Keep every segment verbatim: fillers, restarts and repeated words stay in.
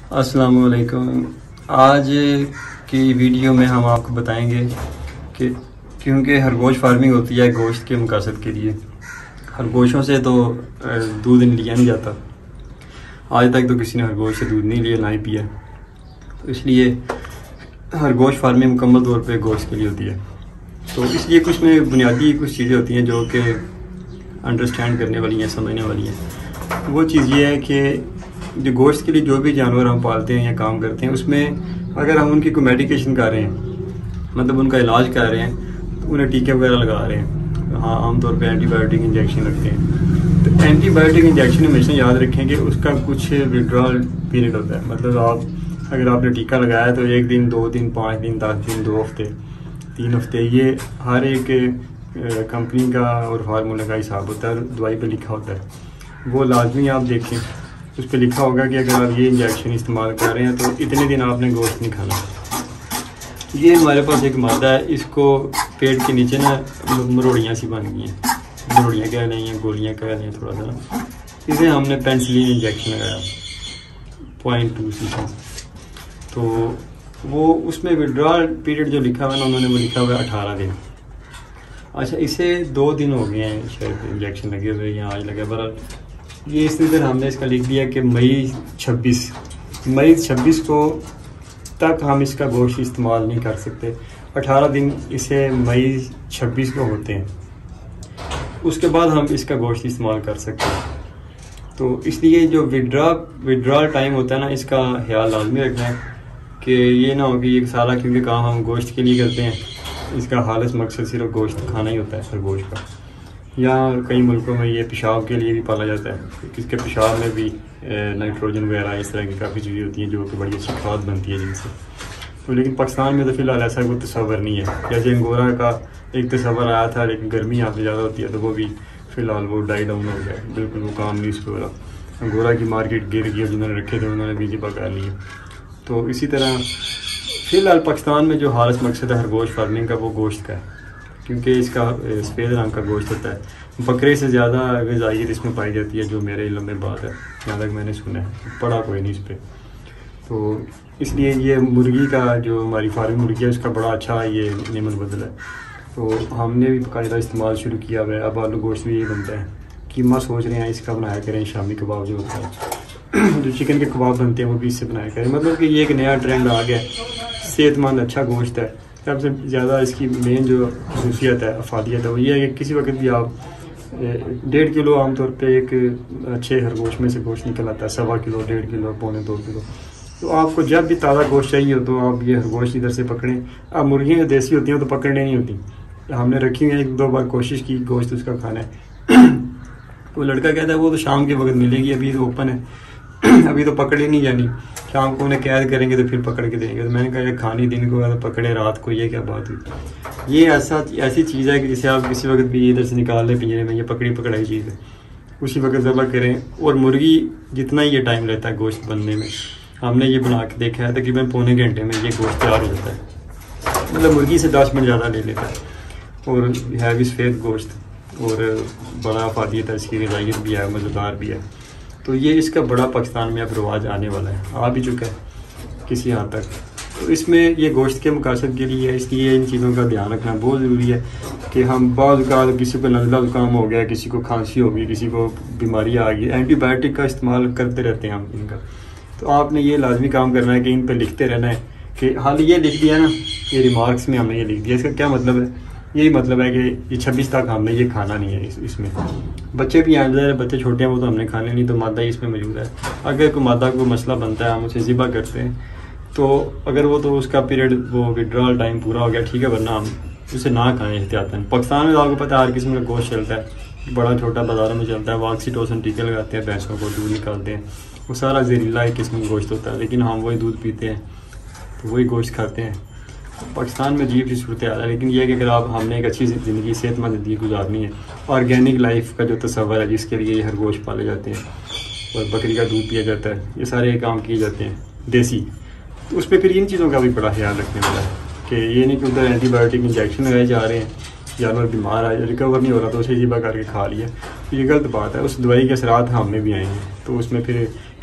अस्सलाम वालेकुम। आज की वीडियो में हम आपको बताएंगे कि क्योंकि खरगोश फार्मिंग होती है गोश्त के मकसद के लिए। खरगोशों से तो दूध लिया नहीं जाता, आज तक तो किसी ने खरगोश से दूध नहीं लिया, ना ही पिया। तो इसलिए खरगोश फार्मिंग मुकम्मल तौर पे गोश्त के लिए होती है। तो इसलिए कुछ में बुनियादी कुछ चीज़ें होती हैं जो कि अंडरस्टैंड करने वाली हैं, समझने वाली हैं। वो चीज़ ये है कि जो गोश्त के लिए जो भी जानवर हम पालते हैं या काम करते हैं, उसमें अगर हम उनकी कोई मेडिकेशन कर रहे हैं, मतलब उनका इलाज कर रहे हैं, तो उन्हें टीके वगैरह लगा रहे हैं, तो हाँ आमतौर पे एंटीबायोटिक इंजेक्शन लगते हैं। तो एंटीबायोटिक इंजेक्शन हमेशा याद रखें कि उसका कुछ विड्रॉल पीरियड होता है। मतलब आप अगर आपने टीका लगाया तो एक दिन, दो दिन, पाँच दिन, दस दिन, दो हफ्ते, तीन हफ्ते, ये हर एक कंपनी का और फार्मूले का हिसाब होता है, दवाई पे लिखा होता है। वो लाजमी आप देखें, उस पर लिखा होगा कि अगर आप ये इंजेक्शन इस्तेमाल कर रहे हैं तो इतने दिन आपने गोश्त नहीं खाना। ये हमारे पास एक मादा है, इसको पेट के नीचे ना मरोड़ियाँ सी बन गई हैं, मरोड़ियाँ कह रही हैं, गोलियाँ कह रही हैं थोड़ा सा ना, इसे हमने पेंसिलिन इंजेक्शन लगाया पॉइंट टू सी का। तो वो उसमें विड्रॉल पीरियड जो लिखा हुआ है ना, उन्होंने वो लिखा हुआ है अठारह दिन। अच्छा, इसे दो दिन हो गए हैं शायद इंजेक्शन लगे हुए, यहाँ आज लगे, पर ये इस तरह हमने इसका लिख दिया कि मई छब्बीस मई छब्बीस को तक हम इसका गोश्त इस्तेमाल नहीं कर सकते। अठारह दिन इसे मई छब्बीस को होते हैं, उसके बाद हम इसका गोश्त इस्तेमाल कर सकते हैं। तो इसलिए जो विड्रा विड्रॉल टाइम होता है ना, इसका ख्याल लाजमी रखना है कि ये ना हो कि ये सारा क्योंकि काम हम गोश्त के लिए करते हैं, इसका खालिस मकसद सिर्फ गोश्त खाना ही होता है खरगोश का। या कई मुल्कों में ये पेशाब के लिए भी पाला जाता है, इसके पेशाब में भी नाइट्रोजन वगैरह इस तरह की काफ़ी चीज़ें होती हैं जो कि बड़ी अच्छी खाद बनती है जिनसे। तो लेकिन पाकिस्तान में तो फ़िलहाल ऐसा कोई तस्वर नहीं है। जैसे अंगोरा का एक तस्वर आया था, लेकिन गर्मी यहाँ से ज़्यादा होती है तो वो भी फ़िलहाल वो डाई डाउन हो गया, बिल्कुल वो काम नहीं उसको हो रहा। अंगोरा की मार्केट गिर गई, जिन्होंने रखे थे उन्होंने भी जिबा कर लिए। तो इसी तरह फ़िलहाल पाकिस्तान में जो खालिस मकसद है खरगोश फार्मिंग का, वो गोश्त का है, क्योंकि इसका सफ़ेद रंग का गोश्त होता है। बकरे से ज़्यादा ग़िज़ाइयत इसमें पाई जाती है, जो मेरे इल्म में बात है, यहाँ तक मैंने सुना है, पढ़ा कोई नहीं इस पर। तो इसलिए ये मुर्गी का जो हमारी फार्मिंग मुर्गी है, उसका बड़ा अच्छा ये नेमत बदल है। तो हमने भी बाकायदा इस्तेमाल शुरू किया हुआ है। अब आलू गोश्त भी ये बनता है, कीमा सोच रहे हैं इसका बनाया करें, शामी कबाब जो होता है, जो चिकन के कबाब बनते हैं वो भी इससे बनाया करें। मतलब कि ये एक नया ट्रेंड आ गया, सेहतमंद अच्छा गोश्त है। सबसे ज़्यादा इसकी मेन जो खसूसियत है, अफादियत है, वो ये है कि किसी वक्त भी आप डेढ़ किलो आमतौर पे एक अच्छे खरगोश में से गोश्त निकल आता है, सवा किलो, डेढ़ किलो, पौने दो किलो। तो आपको जब भी ताज़ा गोश्त चाहिए हो तो आप ये खरगोश इधर से पकड़ें। अब मुर्गियाँ देसी होती हैं तो पकड़ने नहीं होती, हमने रखी हुई एक दो बार कोशिश की गोश्त उसका खाना है। तो लड़का कहता है वो तो शाम के वक्त मिलेगी, अभी तो ओपन है, अभी तो पकड़े नहीं जानी, शाम को उन्हें कैद करेंगे तो फिर पकड़ के देंगे। तो मैंने कहा ये खानी दिन को तो पकड़े रात को, ये क्या बात हुई। ये ऐसा ऐसी चीज़ है कि जिसे आप किसी वक्त भी इधर से निकाल लें पिंजरे में, ये पकड़ी पकड़ाई चीज़ है, उसी वक्त ज़बह करें। और मुर्गी जितना ये टाइम लेता है गोश्त बनने में, हमने ये बना के देखा है तकरीबन पौने घंटे में ये गोश्त तैयार हो जाता है। मतलब मुर्गी से दस मिनट ज़्यादा ले लेता है, और है भी सफ़ेद गोश्त, और बड़ा अफादियत है, इसकी ग़िज़ाइयत भी है, मज़ेदार भी है। तो ये इसका बड़ा पाकिस्तान में अब रवाज आने वाला है, आ भी चुका है किसी हद तक। तो इसमें ये गोश्त के मकसद के लिए है, इसलिए इन चीज़ों का ध्यान रखना बहुत ज़रूरी है कि हम बाद का किसी को नज़ला ज़ुकाम हो गया, किसी को खांसी हो गई, किसी को बीमारी आ गई, एंटीबायोटिक का इस्तेमाल करते रहते हैं हम इनका। तो आपने ये लाजमी काम करना है कि इन पर लिखते रहना है कि हाल ये लिख दिया ना, ये रिमार्क्स में हमने ये लिख दिया, इसका क्या मतलब है। यही मतलब है कि ये छब्बीस तक हमने ये खाना नहीं है। इस, इसमें बच्चे भी आ जाए, बच्चे छोटे हैं वो तो हमने खाने नहीं, तो मादा ही इसमें मौजूद है। अगर कोई मादा को मसला बनता है, हम उसे ज़िबा करते हैं, तो अगर वो तो उसका पीरियड वो विड्रॉल टाइम पूरा हो गया ठीक है, वरना हम उसे ना खाएं एहतियातन। पाकिस्तान में तो आपको पता है हर किस्म का गोश्त चलता है, बड़ा छोटा बाज़ारों में चलता है, वो ऑक्सीटोसिन टीके लगाते हैं, भैंसों को दूध निकालते हैं, वो सारा जहरीला एक किस्म का गोश्त होता है, लेकिन हम वही दूध पीते हैं, तो वही गोश्त खाते हैं। पाकिस्तान में अजीब सी सूरत हाल है, लेकिन यह है कि अगर आप हमने एक अच्छी ज़िंदगी, सेहतमंद ज़िंदगी गुजारनी है, ऑर्गेनिक लाइफ का जो तस्वर है, जिसके लिए खरगोश पाले जाते हैं और बकरी का दूध पिया जाता है, ये सारे काम किए जाते हैं देसी, तो उस पर फिर इन चीज़ों का भी बड़ा ख्याल रखने वाला है कि ये नहीं कि उधर एंटीबायोटिक इंजेक्शन लगाए जा रहे हैं, जानवर बीमार आए, रिकवर नहीं हो रहा तो उसे ज़िबा करके खा लिया, तो ये गलत बात है। उस दवाई के असरात हम में भी आएंगे, तो उसमें फिर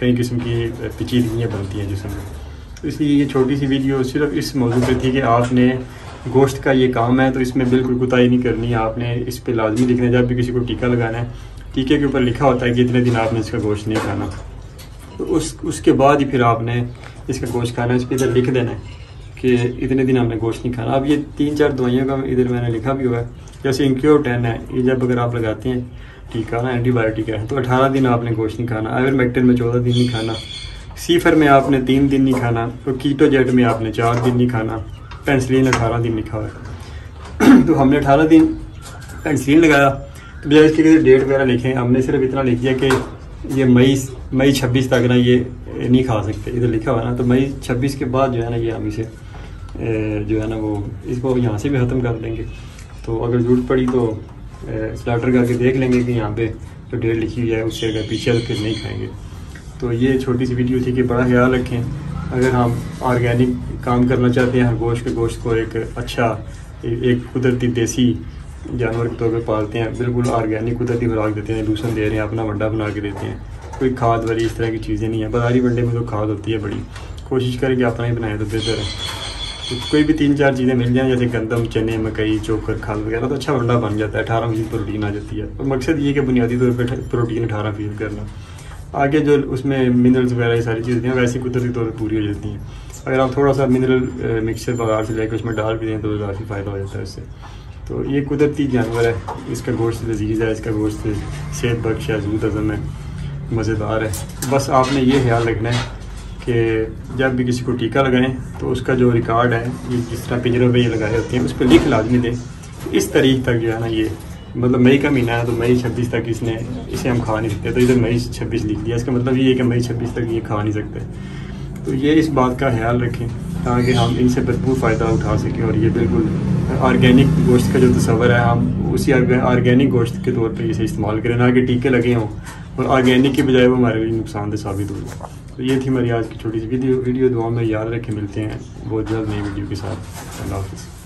कई किस्म की पेचीदगियाँ बनती हैं जिसम में। तो इसलिए ये छोटी सी वीडियो सिर्फ इस मौजू पे थी कि आपने गोश्त का ये काम है तो इसमें बिल्कुल कोताही नहीं करनी है। आपने इस पे लाजमी लिखना है, जब भी किसी को टीका लगाना है टीके के ऊपर लिखा होता है कि इतने दिन आपने इसका गोश्त नहीं खाना, तो उस उसके बाद ही फिर आपने इसका गोश्त खाना है। इस पर इधर लिख देना है कि इतने दिन आपने गोश्त नहीं खाना। अब ये तीन चार दवाइयों का इधर मैंने लिखा भी हुआ है, जैसे इंक्योर टेन है, ये जब अगर आप लगाते हैं टीका ना एंटीबायोटिक है तो अठारह दिन आपने गोश्त नहीं खाना। आयरमेक्टिन में चौदह दिन नहीं खाना, सीफर में आपने तीन दिन नहीं खाना, तो कीटोजेट में आपने चार दिन नहीं खाना, पेंसिलिन अठारह दिन लिखा हुआ है। तो हमने अठारह दिन पेंसिलिन लगाया, तो बजाय इसके डेट वगैरह लिखे हमने सिर्फ इतना लिख दिया कि ये मई मई छब्बीस तक ना ये नहीं खा सकते, इधर लिखा हुआ ना। तो मई छब्बीस के बाद जो है ना ये हम इसे जो है ना वो इसको यहाँ से भी ख़त्म कर देंगे। तो अगर ज़रूरत पड़ी तो स्लाटर करके देख लेंगे कि यहाँ पे जो डेट लिखी हुई है उससे अगर पीछे तो फिर नहीं खाएंगे। तो ये छोटी सी वीडियो थी कि बड़ा ख्याल रखें। अगर हम ऑर्गेनिक काम करना चाहते हैं, हर गोश्त के गोश्त को एक अच्छा एक कुदरती देसी जानवर के तौर पे पालते हैं, बिल्कुल ऑर्गेनिक कुदरती खुराक देते हैं, दूसरा दे रहे हैं, अपना वंडा बना के देते हैं, कोई खाद वाली इस तरह की चीज़ें नहीं है। बाजारी वंडे में तो खाद होती है बड़ी, कोशिश करें कि अपना ही बनाए तो बेहतर है। तो कोई भी तीन चार चीज़ें मिल जाएं जैसे गंदम, चने, मकई, चोकर, खाद वगैरह, तो अच्छा वंडा बन जाता है, अठारह फीसद प्रोटीन आ जाती है। और मकसद ये कि बुनियादी तौर पर प्रोटीन अठारह फीसद करना, आगे जो उसमें मिनरल्स वगैरह ये सारी चीज़ें हैं वैसे कुदरती तौर पर पूरी हो जाती हैं। अगर आप थोड़ा सा मिनरल मिक्सचर बाजार से लेकर उसमें डाल भी दें तो काफ़ी फ़ायदा हो जाता है इससे। तो ये कुदरती जानवर है, इसका गोश्त लजीज है, इसका गोश्त सेहत बख्श है, जूद हज़म है, मज़ेदार है। बस आपने ये ख्याल रखना है कि जब भी किसी को टीका लगाएं तो उसका जो रिकॉर्ड है, ये जिस तरह पिंजरों पे ये लगाए होते हैं, उस पर लिख लाजमी दें। इस तारीख तक जो है ना ये मतलब मई का महीना है तो मई छब्बीस तक इसने इसे हम खा नहीं सकते, तो इधर मई छब्बीस लिख दिया, इसका मतलब ये है कि मई छब्बीस तक ये खा नहीं सकते। तो ये इस बात का ख्याल रखें ताकि हम इनसे भरपूर फ़ायदा उठा सकें। और ये बिल्कुल ऑर्गेनिक गोश्त का जो तस्वर है हम उसी ऑर्गेनिक गोश्त के तौर पे इसे इस्तेमाल करें, ना कि टीके लगे हों और ऑर्गेनिक के बजाय वो हमारे लिए नुकसानदेह साबित हुई। तो ये थी हमारी आज की छोटी सी वीडियो वीडियो दुआ में याद रखें। मिलते हैं बहुत जल्द नई वीडियो के साथ। अल्लाह हाफ़िज़।